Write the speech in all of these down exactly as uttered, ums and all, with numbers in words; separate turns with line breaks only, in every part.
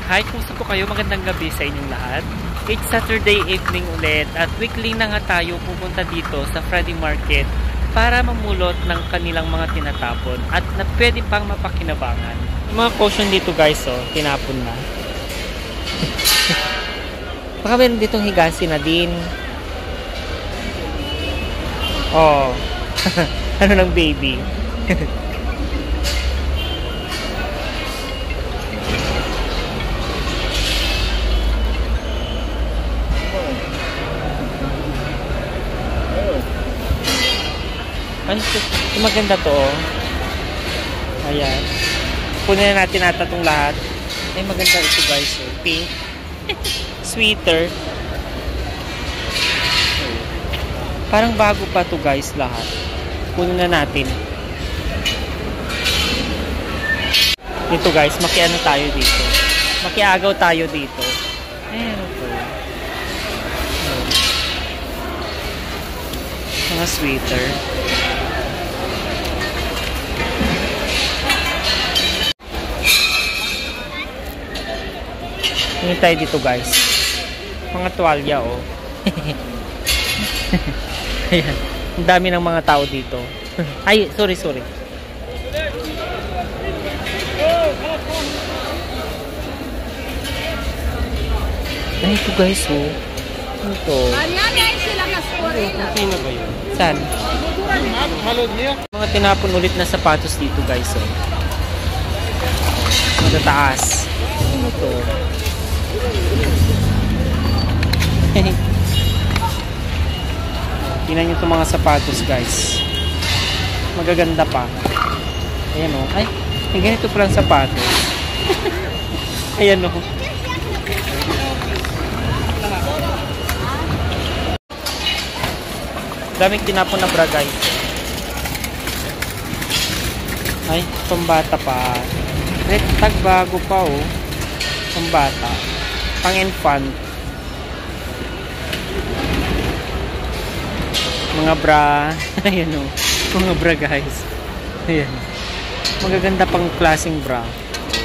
Hi, kumusta po kayo? Magandang gabi sa inyong lahat. It's Saturday evening ulit at weekly na nga tayo pupunta dito sa Friday Market para mamulot ng kanilang mga tinatapon at na pwede pang mapakinabangan. Yung mga caution dito guys, oh, tinapon na. Baka meron ditong higasi na din. Oh, ano ng baby? Ano ito? Maganda to, oh. Ayan. Punin na natin ata itong lahat. Ay, maganda ito guys, oh. Pink. Sweater. Parang bago pa to guys, lahat. Punin na natin. Dito guys, makiano tayo dito. Makiagaw tayo dito. Ayan ito. Mga sweater. Tingin tayo dito guys. Mga tuwalya, oh. Ayan. Ang dami ng mga tao dito. Ay, sorry, sorry. Ay, ito guys, oh. Ito. Okay na ba yun? Saan? Mga tinapon ulit na sapatos dito guys, oh. Matataas. Ano to? Tingnan nyo itong mga sapatos guys, magaganda pa. Ayan o, ay, may ganito palang sapatos. Ayan o, daming tinapon na bra guys. Ay, pambata pa. Tag bago pa o, pambata, pang infant. Mga bra. Ayan o. Mga bra guys. Ayan. Magaganda pang klaseng bra. Oh.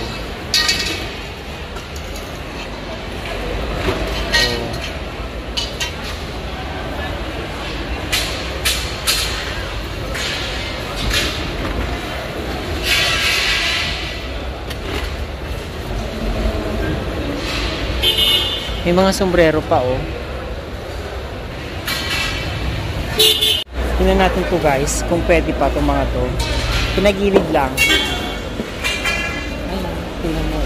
May mga sombrero pa oh. Tingnan natin to guys, kung pwede pa itong mga to. Pinagilid lang. Ay, tingnan mo.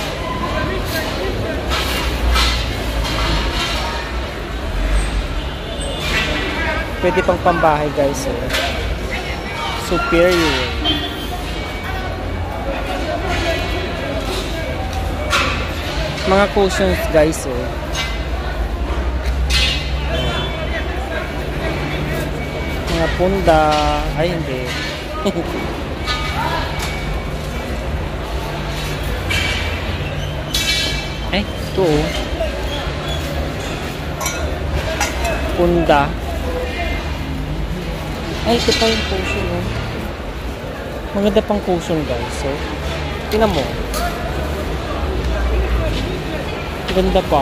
Pwede pang pambahay guys. Oh. Superior. Mga cushions guys. Oh. Mga punda. Ay, hindi. Ay, ito oh. Punda. Ay, ito pa yung cushion oh. Maganda pang cushion guys. So, tingnan mo. Ganda pa.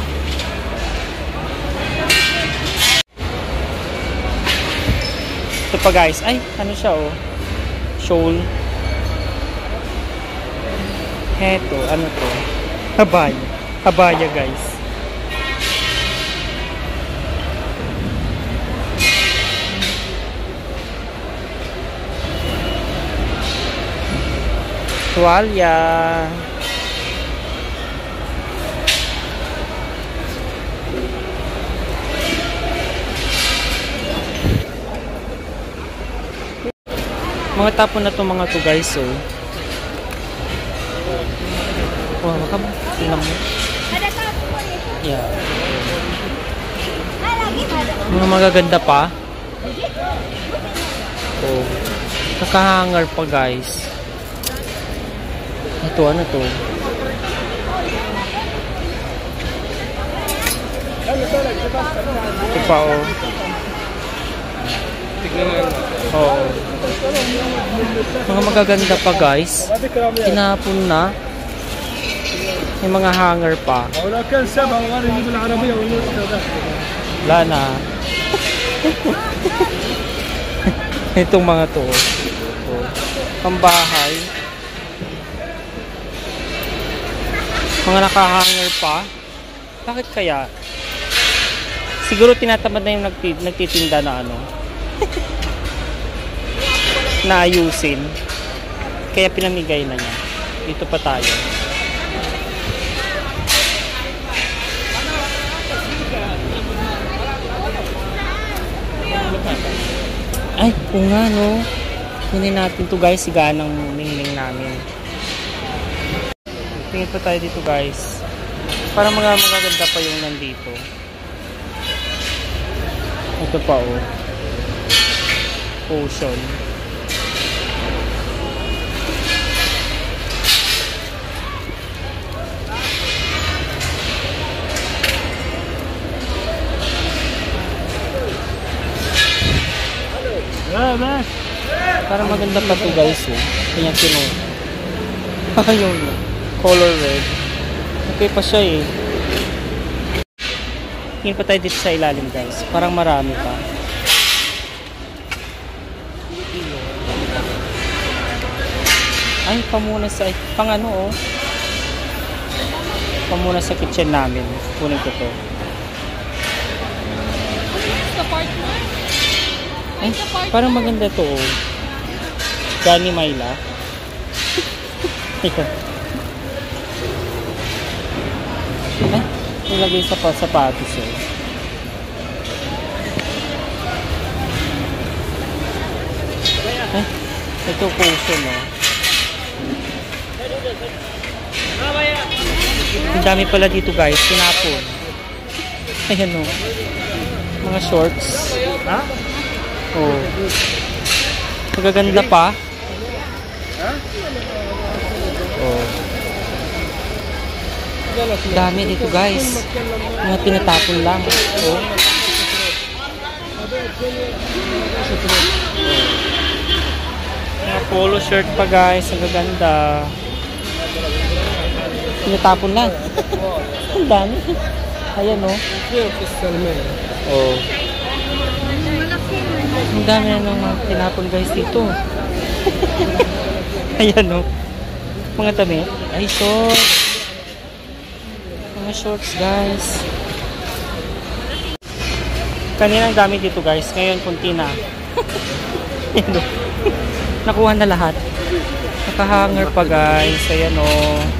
Ito pa guys. Ay, ano siya oh. Shawl. Heto, ano to? Habaya. Habaya guys. Tuwalya. Mga tapon na to mga to guys oh. Wow, makam. Tingnan mo. Yeah. Mga magaganda pa. Oh. Nakahanger pa guys. Ito ano to? Ito pa oh. Oo. Mga magaganda pa guys. Tinapon na. May mga hanger pa. Wala na. Itong mga to. Oh. Pambahay. Mga nakahanger pa. Bakit kaya? Siguro tinatamad na yung nagtitinda na ano. Naayusin. Kaya pinamigay na niya. Dito pa tayo. Ay, kung nga no. Kunin natin to guys, sigaan ng ningning namin. Tingin pa tayo dito guys. Para mga magaganda pa yung nandito. Ito pa oh. Potion. Para maganda pa to guys oh. Kanya kino. Ayun. Color red. Okay pa siya eh. Tingin pa tayo dito sa ilalim guys. Parang marami pa. Ay, pamuna sa pang ano oh. Pamuna sa kitchen namin. Kunin ko to. Ay, parang maganda to oh. Gani Myla. Ay, nilagay sa sapatos eh. Ay, ito potion oh. Ang dami pala dito guys, tinapon. Ayan oh. Mga shorts. Ha? Oh. Magaganda pa. Oh. Dami dito guys. Mga pinatapon lang. Oh. Mga polo shirt pa guys. Ang gaganda. Pinatapon lang. Ang dami. Ayan oh. Oh. Ang dami na nung mga tinapon guys dito. Ayan o. Mga tabi. Ay, shorts. Mga shorts guys. Kanina ang dami dito guys. Ngayon kunti na. Ayan o. Nakuha na lahat. Nakahanger pa guys. Ayan o.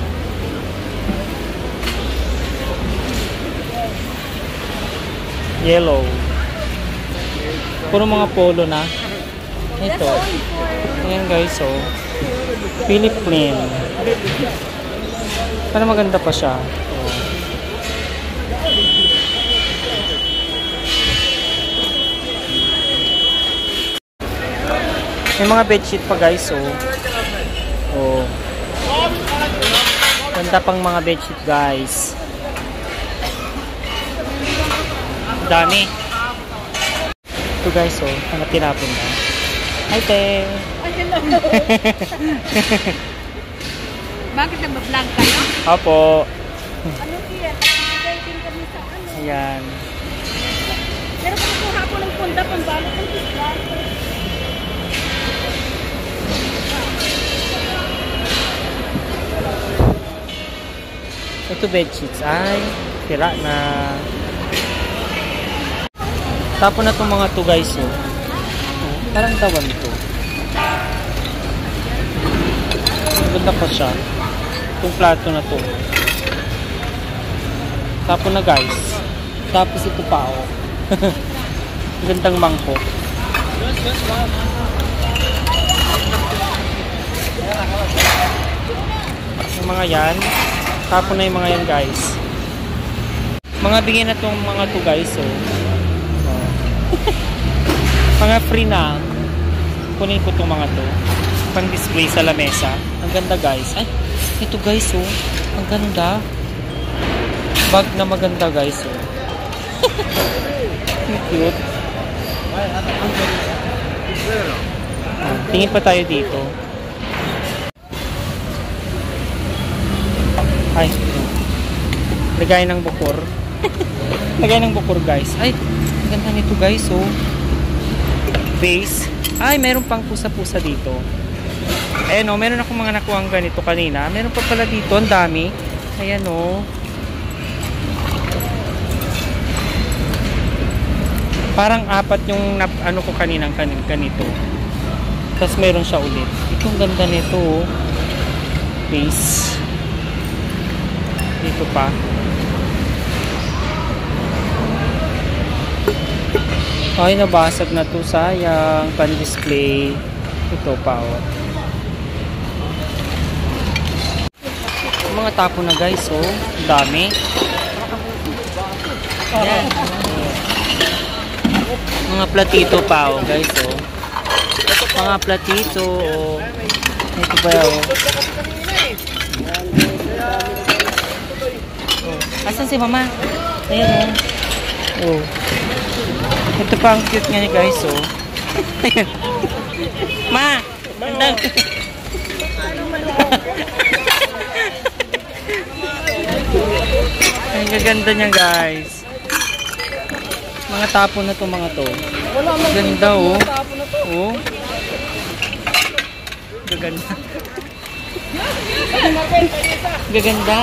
Yellow. Puro mga polo na. Ito. Ayan guys, oh. Philippine. Para maganda pa siya. Oh. May mga bedsheet pa guys, oh. Oh. Ganda pang mga bedsheet guys. Dami. Ito guys, oh, mga tinapon na. Hi, te!
Bakit nag-vlog ka na?
Opo.
Ano kaya? Pag-ibigay din kami sa ano.
Ayan.
Pero kung kuha ko ng punda, pambalot ng vlog.
Ito bedsheets. Ay, tira na. Tapon na itong mga to guys, oh. Oh, parang tawan ito. Ganda pa siya. Itong plato na to. Tapon na guys. Tapos ito pa, oh. Gandang mangkok. Yung mga yan. Tapon na yung mga yan guys. Mga bigyan na itong mga to guys, oh. Mga free na. Kunin ko itong mga to. Pang display sa lamesa. Ang ganda guys. Ay, ito guys oh. Ang ganda. Bag na maganda guys oh. Cute. Tingin pa tayo dito. Ay. Lagay ng bukor. Lagay ng bukor guys. Ay, ganda nito guys oh. Base. Ay, meron pang pusa-pusa dito. Ayan o, meron akong mga nakuhang ganito kanina. Meron pa pala dito, ang dami. Ayan o. Parang apat yung nap, ano ko kaninang kanin, ganito. Tapos meron siya ulit. Itong ganda nito o. Base. Dito pa. Ay, nabasag na to. Sayang. Pan-display. Ito pa o. Mga tapo na guys, oh. Dami. Yan. Mga platito pa, oh, guys, oh. Mga platito, oh. Ito pa, oh. Oh. Asan si mama? Ayan, oh. Oh. Ito pa ang cute nga niya, guys, oh. Ayan. Ma! Andang! Ang gaganda niya guys. Mga tapo na to mga to. Ganda oh. Oh. Gaganda. Gaganda.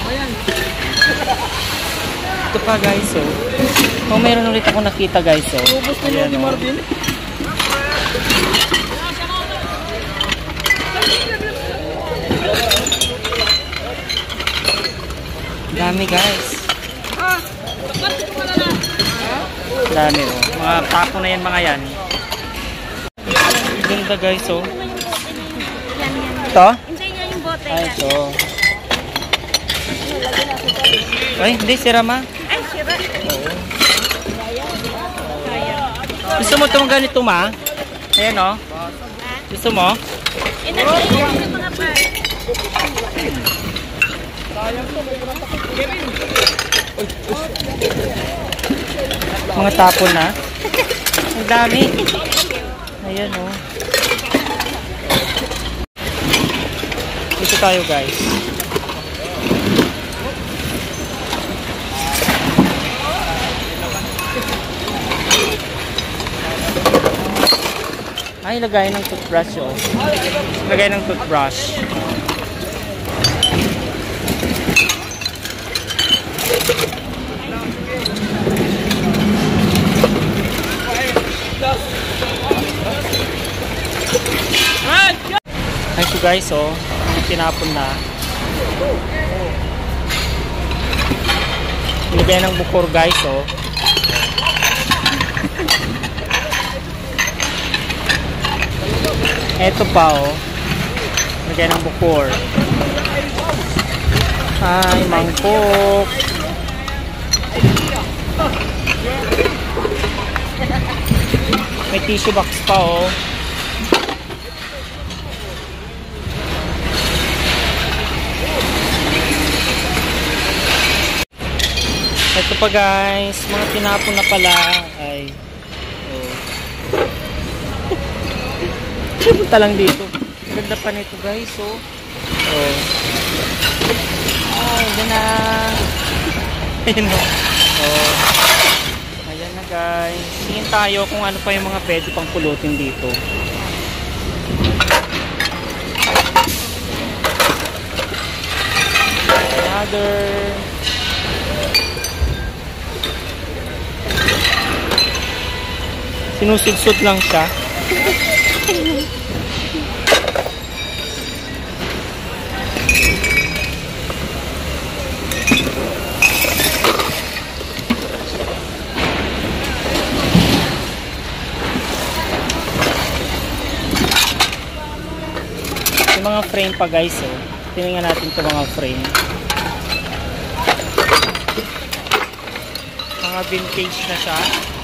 Ito pa guys oh. Oh, meron ulit ako nakita guys oh. Ayan oh. Dami guys. Dami oh. Mga tapo na yan mga yan. Ganda guys oh. Ito?
Hindi niya yung bote.
Ay ito. Ay hindi sira ma.
Ay sira.
Oo. Gusto mo itong ganito ma? Ayan oh. Gusto mo?
Inagay yung mga parts.
Mga tapon na. Ang dami. Ayan oh. Dito tayo guys. Ay, lagay ng toothbrush oh. Lagay ng toothbrush. Ay, so guys, oh, tinapon na. Nilagay ng bukor, guys, oh. Eto pa, oh. Nilagay ng bukor. Ay, mangkok. May tissue box pa, oh. Ito pa guys, mga tinapon na pala. Ay. Oh. Punta lang dito. Ganda pa nito guys, oh. Oh. Ay, yan na. Ayan na. Oh. Ayan na guys. Tingin tayo kung ano pa yung mga pwede pang pulutin dito. Another. Sinusudsud lang siya. Yung mga frame pa guys, oh. Tingnan natin itong mga frame. Mga vintage na siya.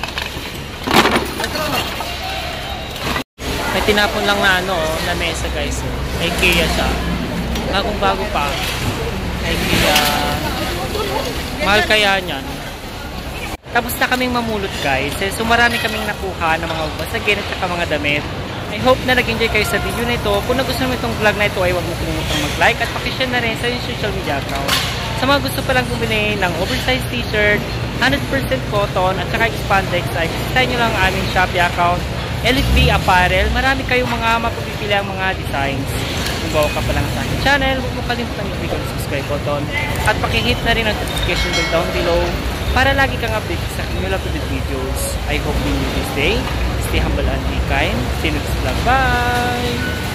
May tinapon lang na ano, na mesa guys. Oh. IKEA siya. Bagong bago pa. IKEA. Mahal kaya niyan. Tapos na kaming mamulot guys. So marami kaming nakuha ng mga basagin at saka mga damit. I hope na nag-enjoy kayo sa video na ito. Kung nagustuhan mo itong vlog na ito ay huwag mo kalimutang mag-like at pakishare na rin sa yung social media account. Sa mga gusto palang bumili ng oversized t-shirt, one hundred percent cotton at saka spandex, ay visitahin nyo lang ang aming Shopee account, Elite V Apparel. Marami kayong mga mapapipili ang mga designs. Kung bago ka pa lang sa aking channel, huwag mo kalimutan i-click ang subscribe button at pakihit na rin ang notification bell down below para lagi kang update sa aking new uploaded videos. I hope you enjoy this day. Stay humble and be kind. See you next vlog. Bye!